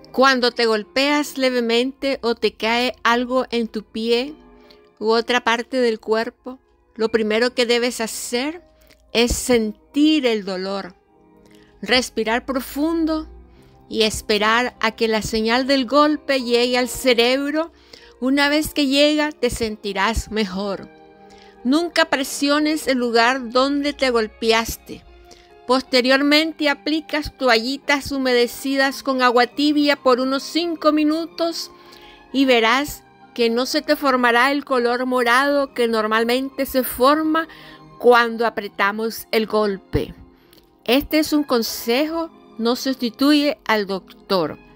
Cuando te golpeas levemente o te cae algo en tu pie u otra parte del cuerpo, lo primero que debes hacer es sentir el dolor, respirar profundo y esperar a que la señal del golpe llegue al cerebro. Una vez que llega, te sentirás mejor. Nunca presiones el lugar donde te golpeaste. Posteriormente aplicas toallitas humedecidas con agua tibia por unos 5 minutos y verás que no se te formará el color morado que normalmente se forma cuando apretamos el golpe. Este es un consejo, no sustituye al doctor.